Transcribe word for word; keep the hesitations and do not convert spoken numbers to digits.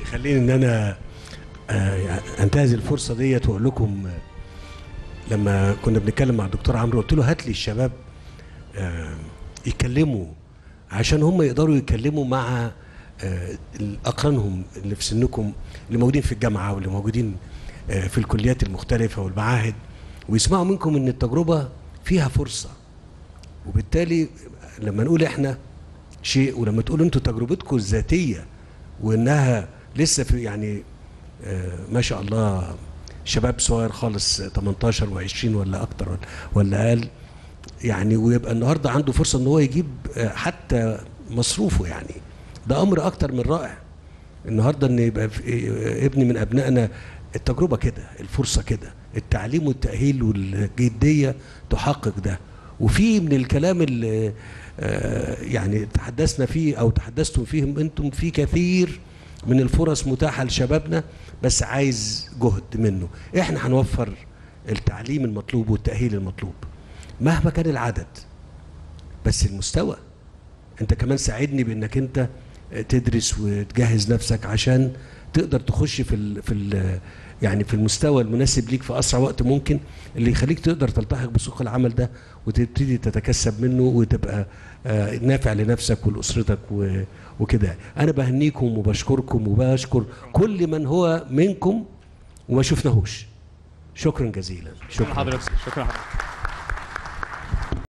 خليني ان انا انتهز الفرصه ديت واقول لكم، لما كنا بنتكلم مع الدكتور عمرو قلت له هات لي الشباب يتكلموا عشان هم يقدروا يتكلموا مع اقرانهم اللي في سنكم، اللي موجودين في الجامعه واللي موجودين في الكليات المختلفه والمعاهد، ويسمعوا منكم ان التجربه فيها فرصه. وبالتالي لما نقول احنا شيء، ولما تقولوا انتوا تجربتكم الذاتيه وانها لسه في يعني آه ما شاء الله شباب صغير خالص تمنتاشر وعشرين ولا اكتر ولا اقل يعني، ويبقى النهارده عنده فرصه ان هو يجيب آه حتى مصروفه، يعني ده امر اكتر من رائع. النهارده ان يبقى ابني من ابنائنا التجربه كده، الفرصه كده، التعليم والتاهيل والجديه تحقق ده. وفي من الكلام اللي آه يعني تحدثنا فيه او تحدثتم فيهم انتم، في كثير من الفرص متاحه لشبابنا، بس عايز جهد منه. احنا هنوفر التعليم المطلوب والتاهيل المطلوب مهما كان العدد، بس المستوى. انت كمان ساعدني بانك انت تدرس وتجهز نفسك عشان تقدر تخش في ال في ال يعني في المستوى المناسب ليك في اسرع وقت ممكن، اللي يخليك تقدر تلتحق بسوق العمل ده وتبتدي تتكسب منه وتبقى آه نافع لنفسك ولاسرتك وكده. انا بهنيكم وبشكركم وبشكر كل من هو منكم وما شفناهوش. شكرا جزيلا. شكرا حضرتك. شكرا حضرتك.